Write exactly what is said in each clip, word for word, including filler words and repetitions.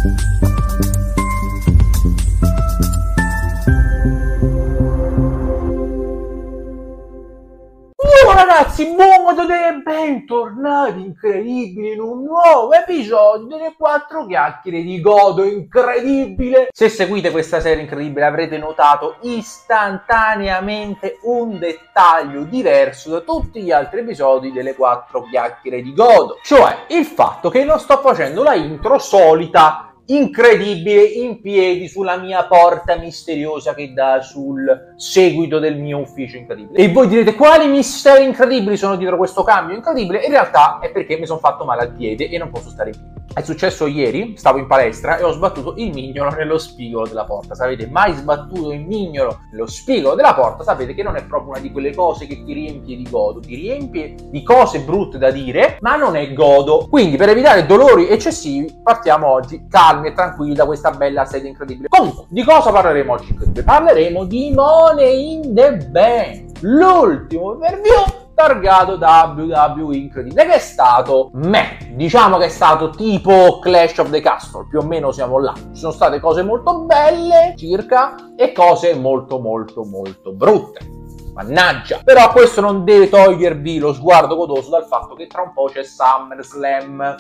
Ragazzi, buon e bentornati incredibili in un nuovo episodio delle quattro chiacchiere di Godo incredibile. Se seguite questa serie incredibile avrete notato istantaneamente un dettaglio diverso da tutti gli altri episodi delle quattro chiacchiere di Godo, cioè il fatto che non sto facendo la intro solita incredibile in piedi sulla mia porta misteriosa che dà sul seguito del mio ufficio incredibile. E voi direte: quali misteri incredibili sono dietro questo cambio incredibile? In realtà è perché mi sono fatto male al piede e non posso stare in piedi. È successo ieri, stavo in palestra e ho sbattuto il mignolo nello spigolo della porta. Se avete mai sbattuto il mignolo nello spigolo della porta, sapete che non è proprio una di quelle cose che ti riempie di godo, ti riempie di cose brutte da dire, ma non è godo. Quindi, per evitare dolori eccessivi, partiamo oggi calmi e tranquilli da questa bella serie incredibile. Comunque, di cosa parleremo oggi incredibile? Parleremo di Money in the Bank, l'ultimo pay-per-view targato W W E incredibile, che è stato meh, diciamo che è stato tipo Clash of the Castle, più o meno siamo là. Ci sono state cose molto belle circa e cose molto molto molto brutte, mannaggia. Però questo non deve togliervi lo sguardo godoso dal fatto che tra un po' c'è SummerSlam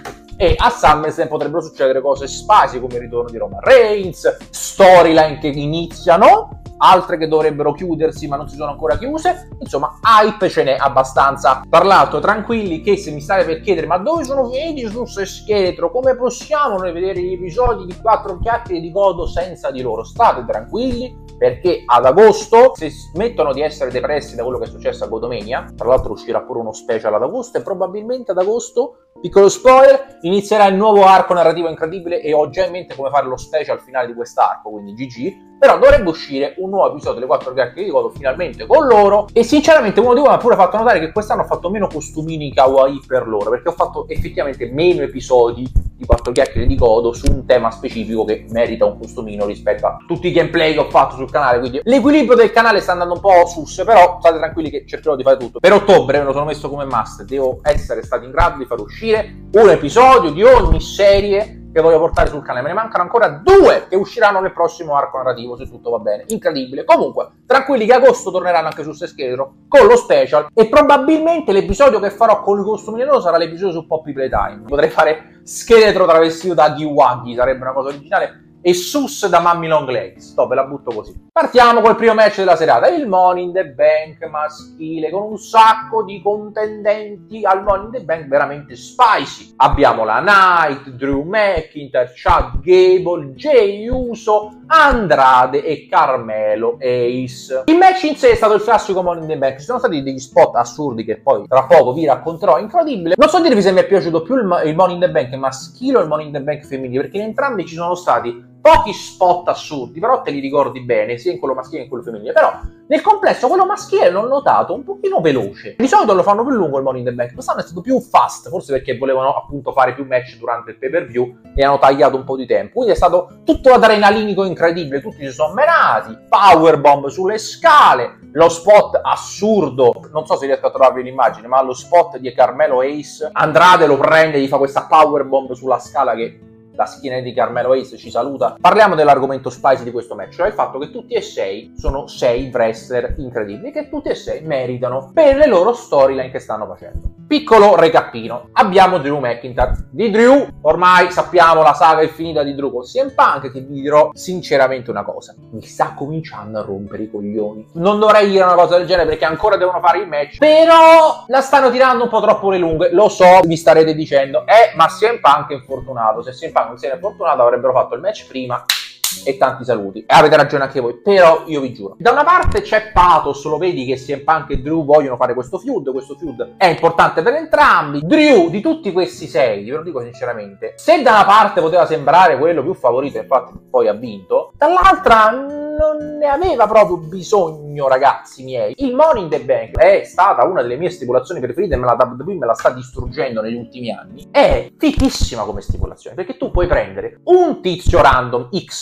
e a SummerSlam potrebbero succedere cose spicy come il ritorno di Roman Reigns, storyline che iniziano, altre che dovrebbero chiudersi ma non si sono ancora chiuse. Insomma, hype ce n'è abbastanza. Tra l'altro, tranquilli che se mi state per chiedere ma dove sono finiti su Se Scheletro, come possiamo noi vedere gli episodi di quattro chiacchiere di Godo senza di loro, state tranquilli perché ad agosto, se smettono di essere depressi da quello che è successo a Godomania, tra l'altro uscirà pure uno special ad agosto e probabilmente ad agosto, piccolo spoiler, inizierà il nuovo arco narrativo incredibile e ho già in mente come fare lo special finale di quest'arco, quindi G G. Però dovrebbe uscire un nuovo episodio delle quattro chiacchiere di Godo finalmente con loro, e sinceramente uno di voi mi ha pure fatto notare che quest'anno ho fatto meno costumini kawaii per loro, perché ho fatto effettivamente meno episodi di quattro chiacchiere di Godo su un tema specifico che merita un costumino rispetto a tutti i gameplay che ho fatto sul canale. Quindi l'equilibrio del canale sta andando un po' sus, però state tranquilli che cercherò di fare tutto. Per ottobre me lo sono messo come master, devo essere stato in grado di far uscire un episodio di ogni serie che voglio portare sul canale. Me ne mancano ancora due che usciranno nel prossimo arco narrativo, se tutto va bene. Incredibile. Comunque, tranquilli che agosto torneranno anche su Se Scheletro con lo special, e probabilmente l'episodio che farò con i costumi loro sarà l'episodio su Poppy Playtime. Potrei fare Scheletro travestito da Huggy Wuggy, sarebbe una cosa originale, e Sus da Mummy Long Legs. Sto, ve la butto così. Partiamo col primo match della serata, il Money in the Bank maschile, con un sacco di contendenti al Money in the Bank veramente spicy. Abbiamo la Knight, Drew McIntyre, Chad Gable, Jey Uso, Andrade e Carmelo Ace. Il match in sé è stato il classico Money in the Bank. Ci sono stati degli spot assurdi che poi tra poco vi racconterò, incredibile. Non so dirvi se mi è piaciuto più il, il Money in the Bank maschile o il Money in the Bank femminile, perché in entrambi ci sono stati pochi spot assurdi, però te li ricordi bene, sia in quello maschile che in quello femminile. Però nel complesso quello maschile l'ho notato un pochino veloce. Di solito lo fanno più lungo il Money in the Bank, quest'anno è stato più fast, forse perché volevano appunto fare più match durante il pay per view e hanno tagliato un po' di tempo. Quindi è stato tutto adrenalinico incredibile, tutti si sono menati, powerbomb sulle scale, lo spot assurdo, non so se riesco a trovarvi l'immagine, ma lo spot di Carmelo Ace, Andrade lo prende e gli fa questa powerbomb sulla scala che la schiena di Carmelo Ace ci saluta. Parliamo dell'argomento spicy di questo match, cioè il fatto che tutti e sei sono sei wrestler incredibili, che tutti e sei meritano per le loro storyline che stanno facendo. Piccolo recapino, abbiamo Drew McIntyre. Di Drew ormai sappiamo, la saga è finita di Drew con C M Punk, che vi dirò sinceramente una cosa: mi sta cominciando a rompere i coglioni. Non dovrei dire una cosa del genere perché ancora devono fare il match, però la stanno tirando un po' troppo le lunghe. Lo so, vi starete dicendo eh ma C M Punk è infortunato, se C M Punk non si era fortunato avrebbero fatto il match prima e tanti saluti. E avete ragione anche voi, però io vi giuro, da una parte c'è pathos, lo vedi che C M Punk e Drew vogliono fare questo feud, questo feud è importante per entrambi. Drew, di tutti questi sei, ve lo dico sinceramente, se da una parte poteva sembrare quello più favorito, infatti poi ha vinto, dall'altra non ne aveva proprio bisogno, ragazzi miei. Il Money in the Bank è stata una delle mie stipulazioni preferite, ma la W W E me la sta distruggendo negli ultimi anni. È fighissima come stipulazione, perché tu puoi prendere un tizio random X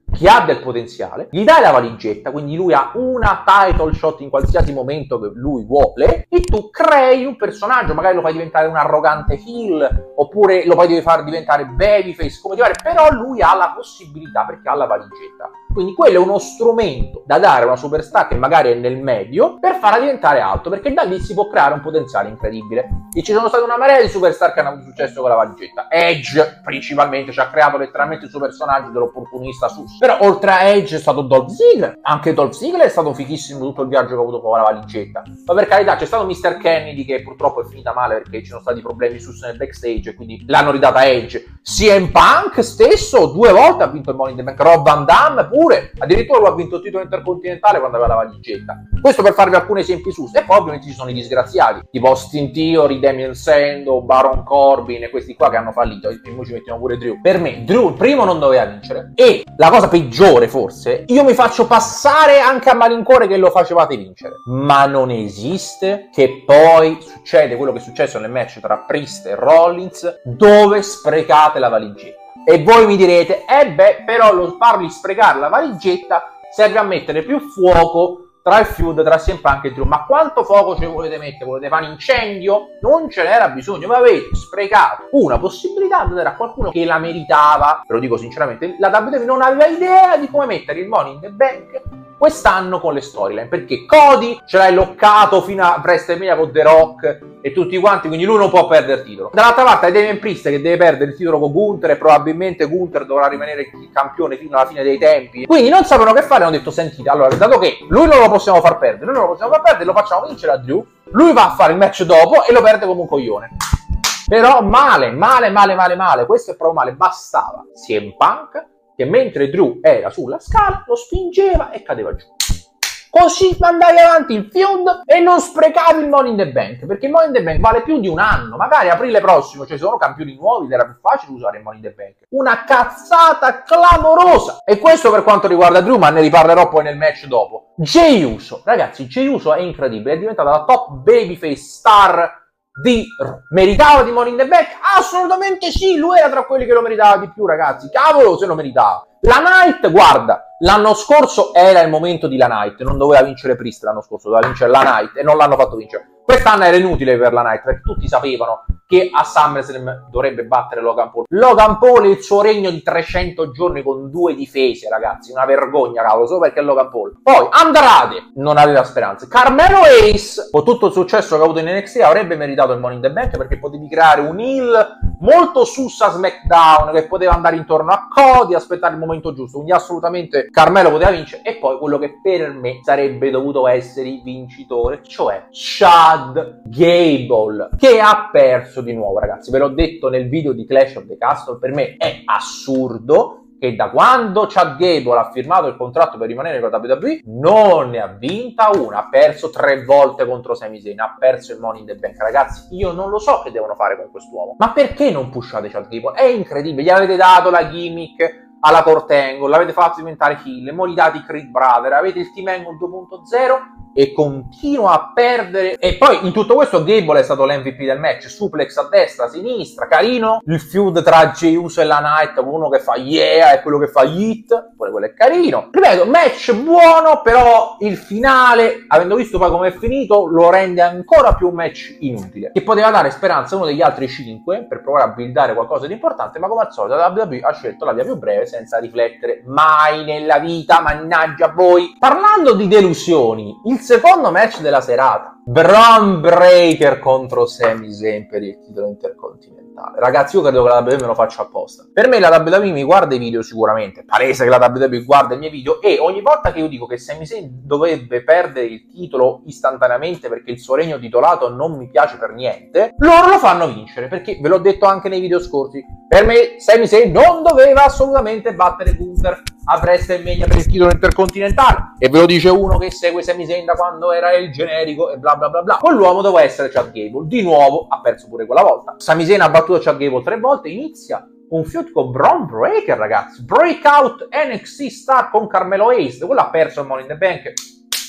che ha del potenziale, gli dai la valigetta, quindi lui ha una title shot in qualsiasi momento che lui vuole, e tu crei un personaggio, magari lo fai diventare un arrogante heel, oppure lo puoi far diventare babyface, come ti pare, però lui ha la possibilità perché ha la valigetta. Quindi quello è uno strumento da dare a una superstar che magari è nel medio per farla diventare alto, perché da lì si può creare un potenziale incredibile. E ci sono state una marea di superstar che hanno avuto successo con la valigetta. Edge principalmente ci ha creato letteralmente il suo personaggio dell'opportunista sus. Però oltre a Edge è stato Dolph Ziggler, anche Dolph Ziggler è stato fighissimo tutto il viaggio che ha avuto con la valigetta. Ma per carità c'è stato mister Kennedy che purtroppo è finita male perché ci sono stati problemi sus nel backstage e quindi l'hanno ridata a Edge. C M Punk stesso due volte ha vinto il Money in the Bank, Rob Van Damme pure, addirittura lui ha vinto il titolo intercontinentale quando aveva la valigetta. Questo per farvi alcuni esempi sus. E poi ovviamente ci sono i disgraziati tipo Austin Theory, Damien Sandow, Baron Corbin e questi qua che hanno fallito, e poi ci mettiamo pure Drew. Per me Drew il primo non doveva vincere, e la cosa peggiore forse, io mi faccio passare anche a malincuore che lo facevate vincere, ma non esiste che poi succede quello che è successo nel match tra Priest e Rollins dove sprecate la valigetta. E voi mi direte, eh beh, però lo fargli sprecare la valigetta serve a mettere più fuoco tra il feud tra C M Punk e Drew. Ma quanto fuoco ci volete mettere? Volete fare un incendio? Non ce n'era bisogno, ma avete sprecato una possibilità di dare a qualcuno che la meritava. Ve lo dico sinceramente, la W W E non aveva idea di come mettere il Money in the Bank quest'anno con le storyline, perché Cody ce l'hai loccato fino a WrestleMania con The Rock e tutti quanti, quindi lui non può perdere il titolo. Dall'altra parte hai Damien Priest che deve perdere il titolo con Gunther e probabilmente Gunther dovrà rimanere il campione fino alla fine dei tempi, quindi non sapevano che fare, hanno detto sentite, allora dato che lui non lo possiamo far perdere, noi non lo possiamo far perdere, lo facciamo vincere a Drew, lui va a fare il match dopo e lo perde come un coglione. Però male, male, male, male, male, questo è proprio male. Bastava C M Punk che mentre Drew era sulla scala lo spingeva e cadeva giù. Così mandavi avanti il feud e non sprecavi il Money in the Bank, perché il Money in the Bank vale più di un anno, magari aprile prossimo ci sono campioni nuovi ed era più facile usare il Money in the Bank. Una cazzata clamorosa! E questo per quanto riguarda Drew, ma ne riparlerò poi nel match dopo. Jey Uso, ragazzi, Jey Uso è incredibile, è diventata la top babyface star di meritava di Money in the Bank? Assolutamente sì, lui era tra quelli che lo meritava di più, ragazzi, cavolo se lo meritava. La Knight, guarda, l'anno scorso era il momento di la Knight, non doveva vincere Priest l'anno scorso, doveva vincere la Knight e non l'hanno fatto vincere. Quest'anno era inutile per la Knight perché tutti sapevano che a SummerSlam dovrebbe battere Logan Paul. Logan Paul e il suo regno di trecento giorni con due difese, ragazzi, una vergogna, cavolo, solo perché è Logan Paul. Poi Andrade non aveva speranze. Carmelo Hayes, con tutto il successo che ha avuto in N X T, avrebbe meritato il Money in the Bank perché potevi creare un heel molto sus a SmackDown che poteva andare intorno a Cody, aspettare il momento giusto, quindi assolutamente Carmelo poteva vincere. E poi quello che per me sarebbe dovuto essere il vincitore, cioè Chad Gable, che ha perso di nuovo, ragazzi. Ve l'ho detto nel video di Clash of the Castle, per me è assurdo che da quando Chad Gable ha firmato il contratto per rimanere con la W W E non ne ha vinta una, ha perso tre volte contro Sami Zayn, ha perso il Money in the Bank. Ragazzi, io non lo so che devono fare con quest'uomo, ma perché non pushate Chad Gable? È incredibile, gli avete dato la gimmick alla Kurt Angle, l'avete fatto diventare heel, mo gli date i Creed Brother, avete il Team Angle due punto zero e continua a perdere. E poi in tutto questo Gable è stato l'M V P del match, suplex a destra, a sinistra, carino. Il feud tra Jey Uso e la Knight, uno che fa yeah e quello che fa yeet, pure quello è carino. Ripeto, match buono, però il finale, avendo visto poi come è finito, lo rende ancora più un match inutile, che poteva dare speranza a uno degli altri cinque per provare a buildare qualcosa di importante, ma come al solito la W W E ha scelto la via più breve senza riflettere mai nella vita, mannaggia a voi. Parlando di delusioni, il secondo match della serata, Bron Breakker contro Sami Zayn per il titolo intercontinentale. Ragazzi, io credo che la W W E me lo faccia apposta. Per me la W W E mi guarda i video sicuramente, palese che la W W E guarda i miei video, e ogni volta che io dico che Sami Zayn dovrebbe perdere il titolo istantaneamente perché il suo regno titolato non mi piace per niente, loro lo fanno vincere, perché ve l'ho detto anche nei video scorsi, per me Sami Zayn non doveva assolutamente battere Gunther a WrestleMania per il titolo intercontinentale, e ve lo dice uno che segue Sami Zayn da quando era il generico e bla bla bla bla. Quell'uomo doveva essere Chad Gable, di nuovo ha perso pure quella volta. Sami Zayn ha battuto Chad Gable tre volte, inizia un feud con Bron Breakker, ragazzi, breakout N X T star con Carmelo Hayes, quello ha perso il Money in the Bank,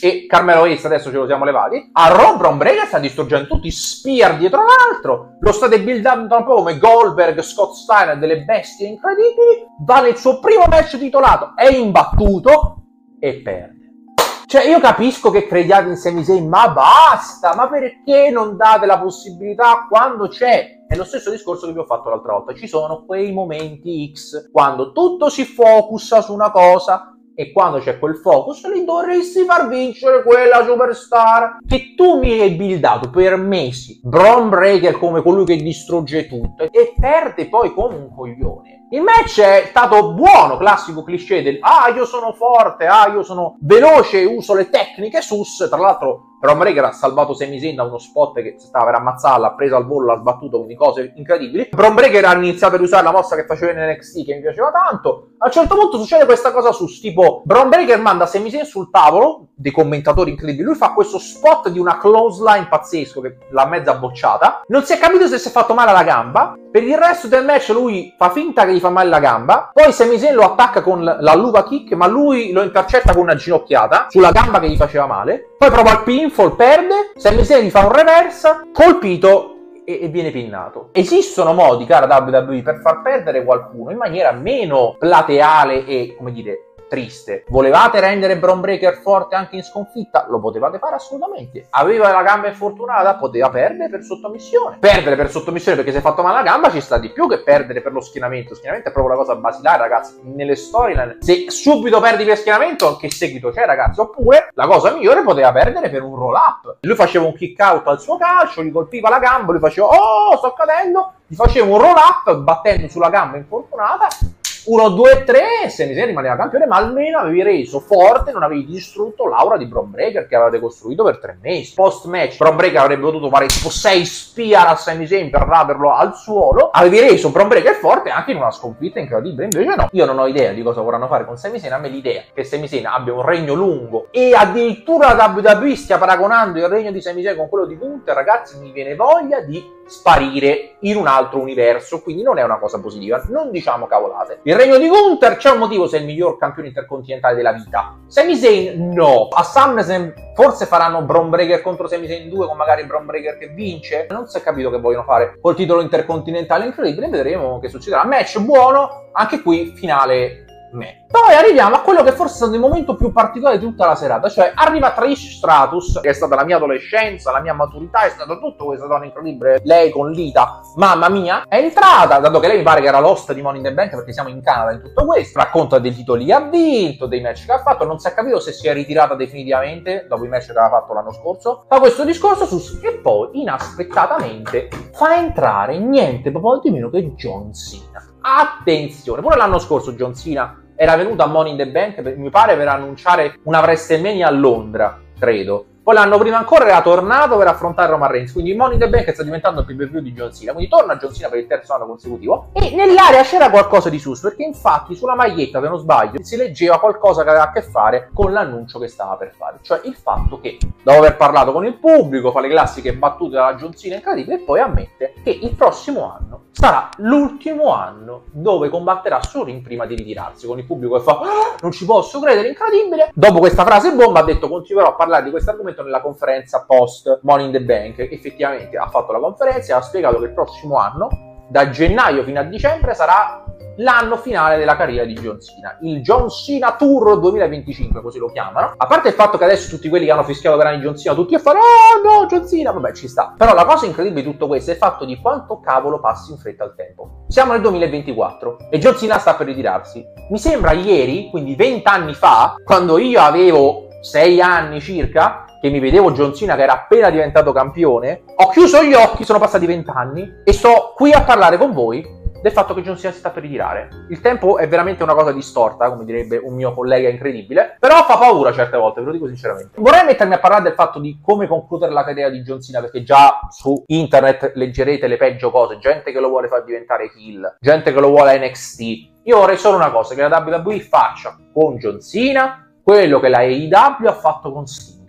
e Carmelo Hayes adesso ce lo siamo levati. A Raw Bron Breakker sta distruggendo tutti, spear dietro l'altro, lo state buildando un po' come Goldberg, Scott Steiner, delle bestie incredibili, va nel suo primo match titolato, è imbattuto e perde. Cioè, io capisco che crediate in Sami Zayn, ma basta, ma perché non date la possibilità quando c'è? È lo stesso discorso che vi ho fatto l'altra volta, ci sono quei momenti X, quando tutto si focussa su una cosa, e quando c'è quel focus li dovresti far vincere quella superstar che tu mi hai buildato per mesi. Bron Breakker come colui che distrugge tutto e perde poi come un coglione. Il match è stato buono, classico cliché del ah io sono forte, ah io sono veloce, uso le tecniche sus. Tra l'altro Bron Breakker ha salvato Sami Zayn da uno spot che stava per ammazzarla, ha preso al volo, l'ha sbattuto con cose incredibili. Bron Breakker ha iniziato ad usare la mossa che faceva in N X T che mi piaceva tanto. A un certo punto succede questa cosa sus, tipo Bron Breakker manda Sami Zayn sul tavolo, dei commentatori incredibili, lui fa questo spot di una clothesline pazzesco che l'ha mezza bocciata, non si è capito se si è fatto male alla gamba, per il resto del match lui fa finta che gli fa male la gamba, poi Sami Zayn lo attacca con la luva kick, ma lui lo intercetta con una ginocchiata sulla gamba che gli faceva male, poi prova il pinfall, perde, Sami Zayn gli fa un reversa, colpito e, e viene pinnato. Esistono modi, cara W W E, per far perdere qualcuno in maniera meno plateale e, come dire, triste. Volevate rendere Bron Breakker forte anche in sconfitta? Lo potevate fare assolutamente. Aveva la gamba infortunata? Poteva perdere per sottomissione. Perdere per sottomissione perché si è fatto male la gamba ci sta di più che perdere per lo schienamento. Lo schienamento è proprio la cosa basilare, ragazzi. Nelle storyline, se subito perdi per schienamento, che seguito c'è, ragazzi? Oppure la cosa migliore, poteva perdere per un roll up. Lui faceva un kick out al suo calcio, gli colpiva la gamba, lui faceva oh sto cadendo, gli faceva un roll up battendo sulla gamba infortunata. uno, due, tre, Sami Zayn rimaneva campione, ma almeno avevi reso forte, non avevi distrutto l'aura di Bron Breakker che avevate costruito per tre mesi. Post match Bron Breakker avrebbe potuto fare tipo sei spear a Sami Zayn per raderlo al suolo, avevi reso Bron Breakker forte anche in una sconfitta incredibile. Invece no, io non ho idea di cosa vorranno fare con Sami Zayn. A me l'idea che Sami Zayn abbia un regno lungo e addirittura la W W E stia paragonando il regno di Sami Zayn con quello di Gunther, ragazzi, mi viene voglia di sparire in un altro universo, quindi non è una cosa positiva, non diciamo cavolate. Il regno di Gunther c'è un motivo se è il miglior campione intercontinentale della vita. Sami Zayn no. A SummerSlam forse faranno Bron Breakker contro Sami Zayn due con magari Bron Breakker che vince. Non si è capito che vogliono fare col titolo intercontinentale incredibile, vedremo che succederà. Match buono, anche qui finale me. Poi arriviamo a quello che forse è stato il momento più particolare di tutta la serata, cioè arriva Trish Stratus, che è stata la mia adolescenza, la mia maturità, è stato tutto questa donna incredibile, lei con Lita, mamma mia, è entrata, dato che lei mi pare che era l'host di Money in the Bank, perché siamo in Canada in tutto questo, racconta dei titoli che ha vinto, dei match che ha fatto, non si è capito se si è ritirata definitivamente dopo i match che aveva fatto l'anno scorso, fa questo discorso su, e poi inaspettatamente fa entrare niente proprio di meno che John Cena. Attenzione, pure l'anno scorso John Cena era venuto a Money in the Bank, mi pare, per annunciare una WrestleMania a Londra, credo. Poi l'anno prima ancora era tornato per affrontare Roman Reigns, quindi Money in the Bank sta diventando il pay-per-view di John Cena, quindi torna John Cena per il terzo anno consecutivo, e nell'area c'era qualcosa di sus, perché infatti sulla maglietta, se non sbaglio, si leggeva qualcosa che aveva a che fare con l'annuncio che stava per fare, cioè il fatto che, dopo aver parlato con il pubblico, fa le classiche battute dalla John Cena incredibile, e poi ammette che il prossimo anno sarà l'ultimo anno dove combatterà su ring prima di ritirarsi, con il pubblico che fa oh, non ci posso credere, incredibile. Dopo questa frase bomba ha detto continuerò a parlare di questo argomento nella conferenza post Money in the Bank. Effettivamente ha fatto la conferenza e ha spiegato che il prossimo anno, da gennaio fino a dicembre, sarà l'anno finale della carriera di John Cena, il John Cena Tour duemilaventicinque, così lo chiamano. A parte il fatto che adesso tutti quelli che hanno fischiato per anni John Cena, tutti a fare oh no John Cena, vabbè ci sta, però la cosa incredibile di tutto questo è il fatto di quanto cavolo passi in fretta il tempo. Siamo nel duemilaventiquattro e John Cena sta per ritirarsi. Mi sembra ieri, quindi vent'anni fa, quando io avevo sei anni circa, che mi vedevo John Cena che era appena diventato campione, ho chiuso gli occhi, sono passati vent'anni e sto qui a parlare con voi del fatto che John Cena si sta per ritirare. Il tempo è veramente una cosa distorta, come direbbe un mio collega incredibile, però fa paura certe volte, ve lo dico sinceramente. Vorrei mettermi a parlare del fatto di come concludere la carriera di John Cena, perché già su internet leggerete le peggio cose, gente che lo vuole far diventare heel, gente che lo vuole a N X T. Io vorrei solo una cosa, che la W W E faccia con John Cena quello che la A E W ha fatto con Sting.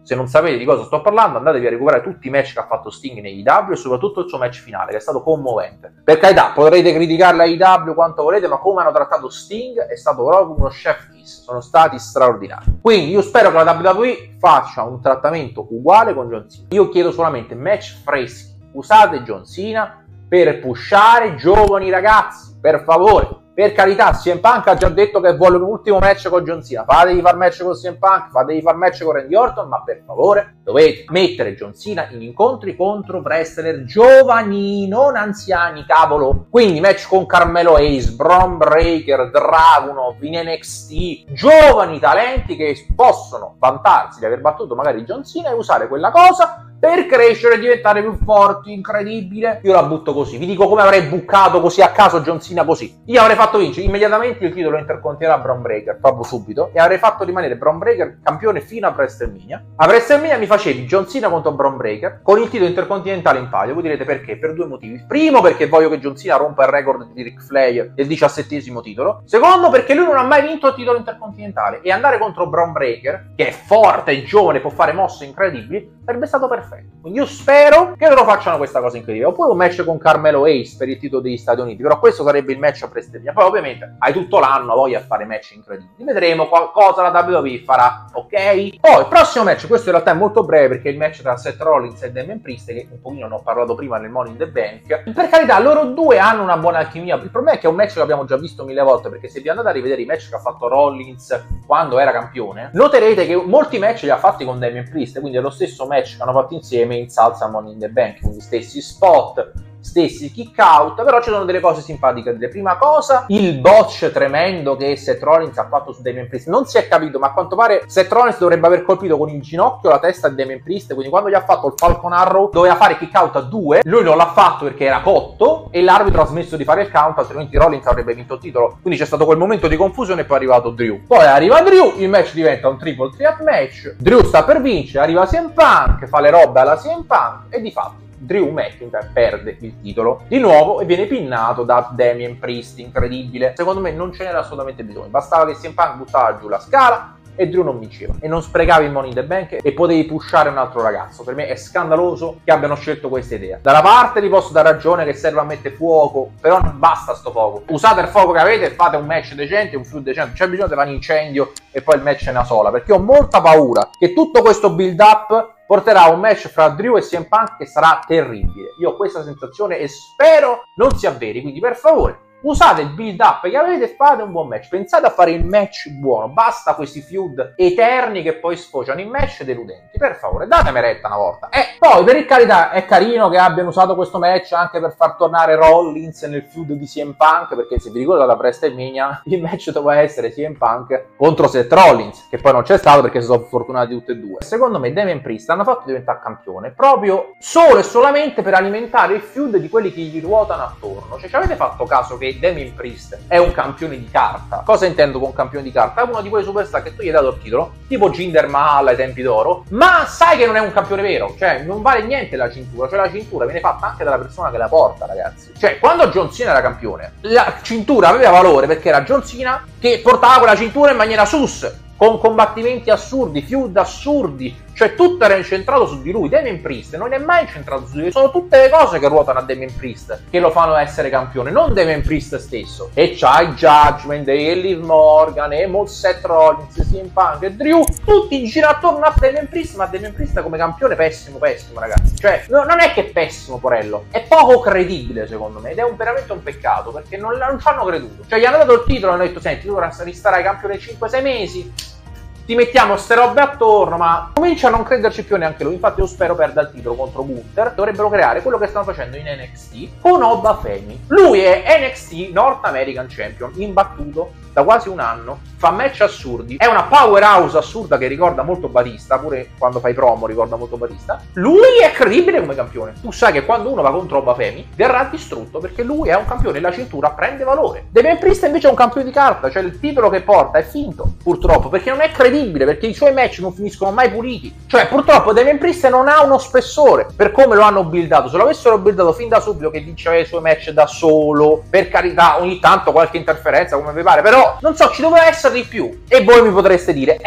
Se non sapete di cosa sto parlando, andatevi a recuperare tutti i match che ha fatto Sting in A E W e soprattutto il suo match finale, che è stato commovente. Per carità, potrete criticare la A E W quanto volete, ma come hanno trattato Sting è stato proprio uno chef kiss. Sono stati straordinari. Quindi io spero che la W W E faccia un trattamento uguale con John Cena. Io chiedo solamente match freschi. Usate John Cena per pushare giovani ragazzi, per favore. Per carità, C M Punk ha già detto che vuole un ultimo match con John Cena. Fatevi far match con C M Punk, fatevi far match con Randy Orton, ma per favore dovete mettere John Cena in incontri contro wrestler giovani, non anziani, cavolo. Quindi match con Carmelo Hayes, Bron Breakker, Dragunov, in N X T, giovani talenti che possono vantarsi di aver battuto magari John Cena e usare quella cosa per crescere e diventare più forti. Incredibile. Io la butto così. Vi dico come avrei buccato così a caso John Cena così. Io avrei fatto vincere immediatamente il titolo intercontinentale a Bron Breakker, proprio subito, e avrei fatto rimanere Bron Breakker campione fino a WrestleMania. A WrestleMania mi facevi John Cena contro Bron Breakker con il titolo intercontinentale in palio. Voi direte perché? Per due motivi. Primo, perché voglio che John Cena rompa il record di Ric Flair del diciassettesimo titolo. Secondo, perché lui non ha mai vinto il titolo intercontinentale e andare contro Bron Breakker, che è forte, è giovane, può fare mosse incredibili, sarebbe stato perfetto. Quindi io spero che loro facciano questa cosa incredibile. Oppure un match con Carmelo Hayes per il titolo degli Stati Uniti, però questo sarebbe il match a WrestleMania. Poi ovviamente hai tutto l'anno voglia di fare match incredibili. Vedremo cosa la W W E farà, ok? Poi il prossimo match, questo in realtà è molto breve perché è il match tra Seth Rollins e Damian Priest, che un pochino ne ho parlato prima nel Money in the Bank. Per carità, loro due hanno una buona alchimia. Il problema è che è un match che abbiamo già visto mille volte, perché se vi andate a rivedere i match che ha fatto Rollins quando era campione, noterete che molti match li ha fatti con Damian Priest, quindi è lo stesso match che hanno fatto insieme in salsa Money in the Bank, quindi stessi spot, stessi kick out, però ci sono delle cose simpatiche. La prima cosa, il botch tremendo che Seth Rollins ha fatto su Damian Priest. Non si è capito, ma a quanto pare Seth Rollins dovrebbe aver colpito con il ginocchio la testa di Damian Priest, quindi quando gli ha fatto il Falcon Arrow doveva fare kick out a due, lui non l'ha fatto perché era cotto e l'arbitro ha smesso di fare il count, altrimenti Rollins avrebbe vinto il titolo. Quindi c'è stato quel momento di confusione e poi è arrivato Drew. Poi arriva Drew, il match diventa un triple threat match, Drew sta per vincere, arriva C M Punk, fa le robe alla C M Punk e di fatto Drew McIntyre perde il titolo di nuovo e viene pinnato da Damian Priest. Incredibile. Secondo me non ce n'era assolutamente bisogno, bastava che C M Punk buttava giù la scala e Drew non vinceva e non sprecavi il Money in the Bank e potevi pushare un altro ragazzo. Per me è scandaloso che abbiano scelto questa idea. Da una parte vi posso dare ragione che serve a mettere fuoco, però non basta sto fuoco. Usate il fuoco che avete e fate un match decente, un feud decente. C'è bisogno di fare un incendio e poi il match è una sola, perché ho molta paura che tutto questo build up porterà a un match fra Drew e C M Punk che sarà terribile. Io ho questa sensazione e spero non si avveri, quindi per favore usate il build up che avete e fate un buon match. Pensate a fare il match buono, basta questi feud eterni che poi sfociano in match deludenti. Per favore, datemi retta una volta. E poi, per carità, è carino che abbiano usato questo match anche per far tornare Rollins nel feud di C M Punk, perché se vi ricordate da WrestleMania il match doveva essere C M Punk contro Seth Rollins, che poi non c'è stato perché si sono fortunati tutti e due. Secondo me Damian Priest hanno fatto diventare campione proprio solo e solamente per alimentare il feud di quelli che gli ruotano attorno. Cioè, ci avete fatto caso che Damian Priest è un campione di carta? Cosa intendo con campione di carta? È uno di quei superstar che tu gli hai dato il titolo, tipo Jinder Mahal ai tempi d'oro, ma sai che non è un campione vero, cioè non vale niente la cintura, cioè la cintura viene fatta anche dalla persona che la porta, ragazzi. Cioè, quando John Cena era campione, la cintura aveva valore perché era John Cena che portava quella cintura in maniera sus, con combattimenti assurdi, feud assurdi, cioè tutto era incentrato su di lui. Damian Priest non è mai incentrato su di lui, sono tutte le cose che ruotano a Damian Priest che lo fanno essere campione, non Damian Priest stesso. E c'hai Judgment, e Liv Morgan, e Seth Rollins, C M Punk e Drew, tutti girano attorno a Damian Priest, ma Damian Priest come campione pessimo, pessimo, ragazzi. Cioè, no, non è che è pessimo, porello, è poco credibile secondo me, ed è un, veramente un peccato, perché non, non ci hanno creduto. Cioè, gli hanno dato il titolo e hanno detto, senti, tu ora ristarai campione cinque sei mesi, ti mettiamo ste robe attorno, ma comincia a non crederci più neanche lui. Infatti io spero perda il titolo contro Gunther. Dovrebbero creare quello che stanno facendo in N X T con Oba Femi. Lui è N X T North American Champion, imbattuto da quasi un anno, fa match assurdi, è una powerhouse assurda che ricorda molto Batista, pure quando fai promo ricorda molto Batista. Lui è credibile come campione. Tu sai che quando uno va contro Oba Femi verrà distrutto, perché lui è un campione e la cintura prende valore. Damian Priest invece è un campione di carta, cioè il titolo che porta è finto, purtroppo, perché non è credibile, perché i suoi match non finiscono mai puliti. Cioè, purtroppo Damian Priest non ha uno spessore per come lo hanno buildato. Se lo avessero buildato fin da subito che vinceva i suoi match da solo, per carità, ogni tanto qualche interferenza come vi pare, però non so, ci doveva essere di più. E voi mi potreste dire, eh,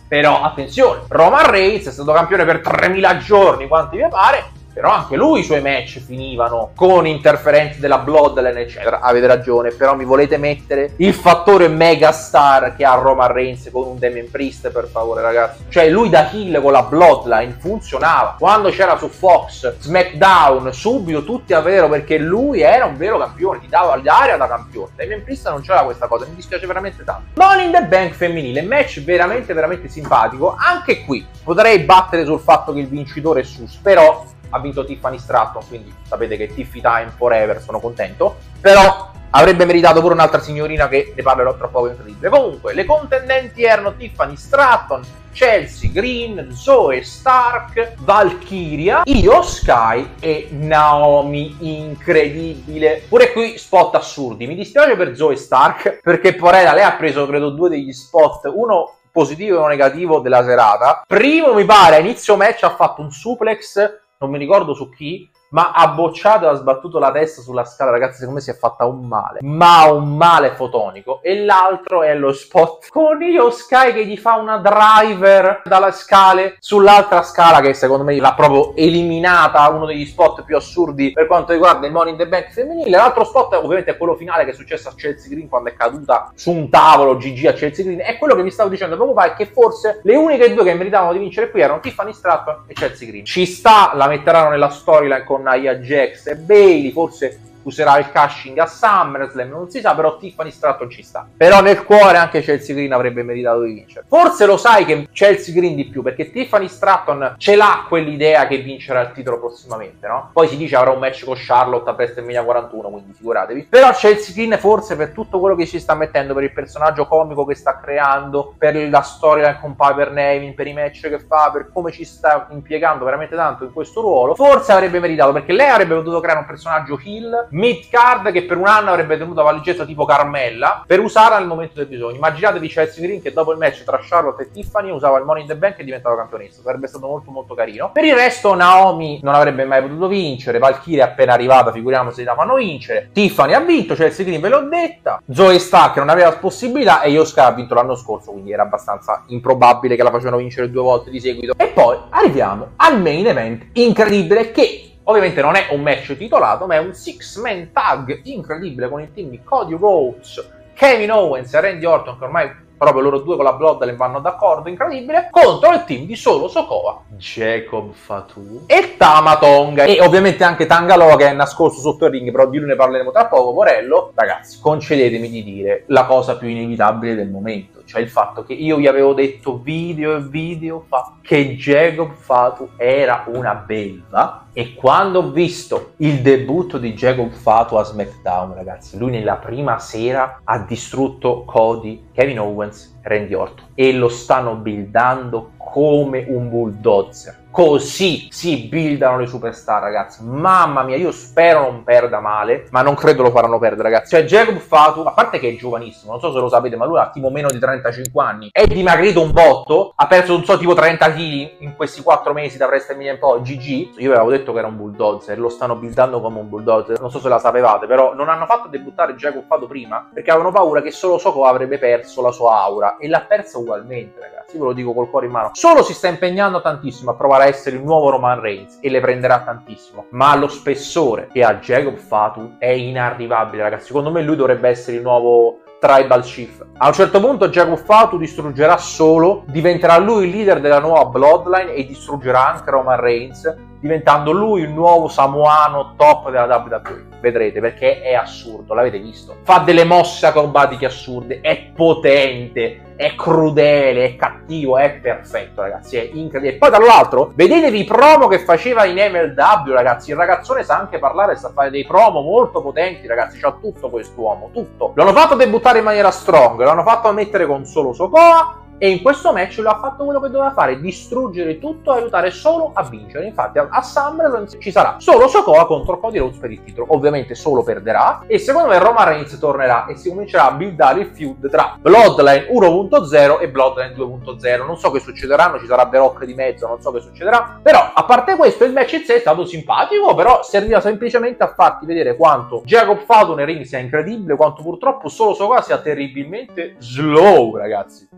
Però attenzione, Roman Reigns è stato campione per tremila giorni, quanti vi pare, però anche lui i suoi match finivano con interferenze della Bloodline, eccetera. Avete ragione, però mi volete mettere il fattore megastar che ha Roman Reigns con un Damian Priest, per favore, ragazzi? Cioè, lui da heel con la Bloodline funzionava. Quando c'era su Fox, SmackDown, subito tutti a vederlo, perché lui era un vero campione, ti dava l'aria da campione. Damian Priest non c'era questa cosa, mi dispiace veramente tanto. Money in the Bank femminile, match veramente, veramente simpatico. Anche qui potrei battere sul fatto che il vincitore è Sus, però ha vinto Tiffany Stratton, quindi sapete che Tiffy Time forever, sono contento, però avrebbe meritato pure un'altra signorina che ne parlerò tra poco, incredibile. Comunque, le contendenti erano Tiffany Stratton, Chelsea Green, Zoe Stark, Valkyria, Io Sky e Naomi, incredibile. Pure qui spot assurdi, mi dispiace per Zoe Stark, perché porella, lei ha preso credo due degli spot, uno positivo e uno negativo della serata. Primo mi pare, a inizio match ha fatto un suplex, non mi ricordo su chi, ma ha bocciato e ha sbattuto la testa sulla scala, ragazzi, secondo me si è fatta un male, ma un male fotonico. E l'altro è lo spot con Io Sky che gli fa una driver dalle scale sull'altra scala, che secondo me l'ha proprio eliminata, uno degli spot più assurdi per quanto riguarda il Money in the Bank femminile. L'altro spot ovviamente è quello finale che è successo a Chelsea Green quando è caduta su un tavolo G G a Chelsea Green, è quello che vi stavo dicendo proprio fa, è che forse le uniche due che meritavano di vincere qui erano Tiffany Stratton e Chelsea Green. Ci sta, la metteranno nella storyline con Nia Jax e Bayley, forse userà il cashing a SummerSlam, non si sa, però Tiffany Stratton ci sta. Però nel cuore anche Chelsea Green avrebbe meritato di vincere. Forse lo sai che Chelsea Green di più, perché Tiffany Stratton ce l'ha quell'idea che vincerà il titolo prossimamente, no? Poi si dice avrà un match con Charlotte a WrestleMania quarantuno, quindi figuratevi. Però Chelsea Green forse per tutto quello che ci sta mettendo, per il personaggio comico che sta creando, per la storia con Piper Niven, per i match che fa, per come ci sta impiegando veramente tanto in questo ruolo, forse avrebbe meritato, perché lei avrebbe potuto creare un personaggio heel mid-card che per un anno avrebbe tenuto la valigetta tipo Carmella per usarla nel momento del bisogno. Immaginatevi Chelsea Green che dopo il match tra Charlotte e Tiffany usava il Money in the Bank e diventava campionessa, sarebbe stato molto molto carino. Per il resto Naomi non avrebbe mai potuto vincere, Valkyria è appena arrivata, figuriamoci se la fanno vincere, Tiffany ha vinto, Chelsea Green ve l'ho detta, Zoe Stark non aveva possibilità e Io Sky ha vinto l'anno scorso, quindi era abbastanza improbabile che la facevano vincere due volte di seguito. E poi arriviamo al main event incredibile, che ovviamente non è un match titolato, ma è un six-man tag incredibile con il team di Cody Rhodes, Kevin Owens e Randy Orton, che ormai proprio loro due con la Bloodline vanno d'accordo, incredibile, contro il team di Solo Sikoa, Jacob Fatu e Tama Tonga. E ovviamente anche Tangaloa che è nascosto sotto il ring, però di lui ne parleremo tra poco, porello. Ragazzi, concedetemi di dire la cosa più inevitabile del momento, cioè il fatto che io vi avevo detto video e video fa che Jacob Fatu era una belva, e quando ho visto il debutto di Jacob Fatu a SmackDown, ragazzi, lui nella prima sera ha distrutto Cody, Kevin Owens e Randy Orton e lo stanno buildando come un bulldozer. Così si buildano le superstar, ragazzi. Mamma mia, io spero non perda male, ma non credo lo faranno perdere, ragazzi. Cioè Jacob Fatu, a parte che è giovanissimo, non so se lo sapete, ma lui ha tipo meno di trentacinque anni, è dimagrito un botto, ha perso non so tipo trenta chili in questi quattro mesi da WrestleMania in poi, G G. Io avevo detto che era un bulldozer, lo stanno buildando come un bulldozer, non so se la sapevate, però non hanno fatto debuttare Jacob Fatu prima perché avevano paura che Solo Sikoa avrebbe perso la sua aura, e l'ha persa ugualmente, ragazzi. Io ve lo dico col cuore in mano. Solo si sta impegnando tantissimo a provare a essere il nuovo Roman Reigns e le prenderà tantissimo, ma lo spessore che ha Jacob Fatu è inarrivabile, ragazzi. Secondo me lui dovrebbe essere il nuovo Tribal Chief. A un certo punto Jacob Fatu distruggerà Solo, diventerà lui il leader della nuova Bloodline e distruggerà anche Roman Reigns, diventando lui il nuovo samoano top della W W E. Vedrete, perché è assurdo, l'avete visto? Fa delle mosse acrobatiche assurde, è potente, è crudele, è cattivo, è perfetto, ragazzi, è incredibile. E poi dall'altro, vedetevi i promo che faceva in M L W, ragazzi. Il ragazzone sa anche parlare, sa fare dei promo molto potenti, ragazzi. C'ha tutto quest'uomo, tutto. L'hanno fatto debuttare in maniera strong, l'hanno fatto mettere con Solo Sikoa, e in questo match lui ha fatto quello che doveva fare, distruggere tutto e aiutare Solo a vincere. Infatti a, a SummerSlam ci sarà Solo Sikoa contro Cody Rhodes per il titolo. Ovviamente Solo perderà e secondo me Roman Reigns tornerà e si comincerà a buildare il feud tra Bloodline uno punto zero e Bloodline due punto zero. Non so che succederanno, ci sarà The Rock di mezzo, non so che succederà, però a parte questo il match in sé è stato simpatico, però serviva semplicemente a farti vedere quanto Jacob Fatu nel ring sia incredibile, quanto purtroppo Solo Sikoa sia terribilmente slow, ragazzi. Se vi vedete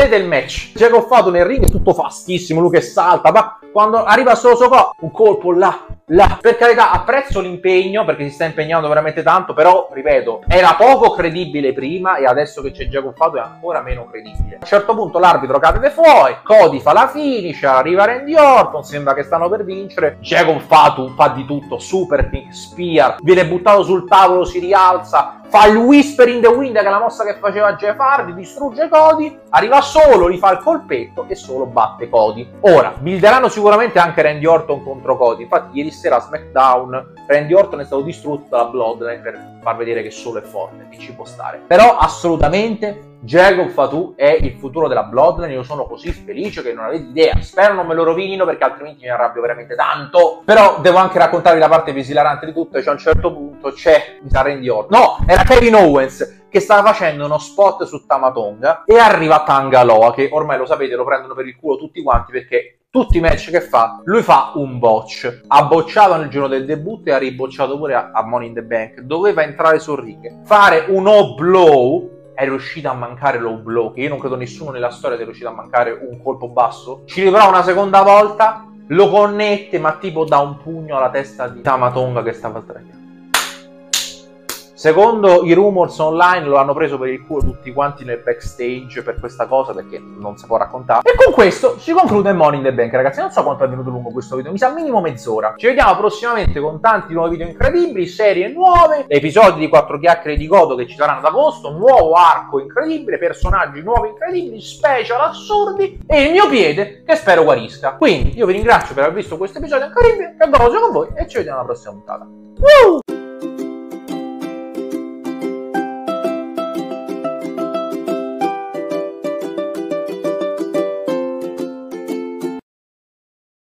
vedete il match, Jacob Fatu nel ring è tutto fastissimo, lui che salta, ma quando arriva solo Soko, un colpo là, là. Per carità, apprezzo l'impegno perché si sta impegnando veramente tanto, però ripeto, era poco credibile prima e adesso che c'è Jacob Fatu è ancora meno credibile. A un certo punto l'arbitro cade fuori, Cody fa la finish, arriva Randy Orton, sembra che stanno per vincere, Jacob Fatu fa di tutto, super kick, spear, viene buttato sul tavolo, si rialza, fa il Whisper in the Wind che è la mossa che faceva Jeff Hardy, distrugge Cody, arriva solo, gli fa il colpetto e solo batte Cody. Ora, builderanno sicuramente anche Randy Orton contro Cody, infatti ieri sera a SmackDown Randy Orton è stato distrutto dalla Bloodline per far vedere che solo è forte e ci può stare. Però assolutamente Jacob Fatu è il futuro della Bloodline, io sono così felice che non avete idea, spero non me lo rovinino perché altrimenti mi arrabbio veramente tanto, però devo anche raccontarvi la parte più esilarante di tutto, cioè a un certo punto c'è Randy Orton, no, era Kevin Owens che stava facendo uno spot su Tama Tonga e arriva Tanga Loa, che ormai lo sapete lo prendono per il culo tutti quanti perché tutti i match che fa, lui fa un botch. Ha bocciato nel giorno del debutto e ha ribocciato pure a, a Money in the Bank. Doveva entrare sul ring, fare un low blow, è riuscito a mancare low blow, che io non credo nessuno nella storia sia riuscito a mancare un colpo basso. Ci riprova una seconda volta, lo connette, ma tipo dà un pugno alla testa di Tama Tonga che stava sdraiato. Secondo i rumors online lo hanno preso per il culo tutti quanti nel backstage per questa cosa perché non si può raccontare. E con questo si conclude Money in the Bank, ragazzi. Non so quanto è venuto lungo questo video, mi sa minimo mezz'ora. Ci vediamo prossimamente con tanti nuovi video incredibili, serie nuove, episodi di quattro chiacchiere di Godo che ci saranno ad agosto, un nuovo arco incredibile, personaggi nuovi incredibili, special assurdi e il mio piede che spero guarisca. Quindi io vi ringrazio per aver visto questo episodio incredibile, che adoro con voi e ci vediamo alla prossima puntata. Woo!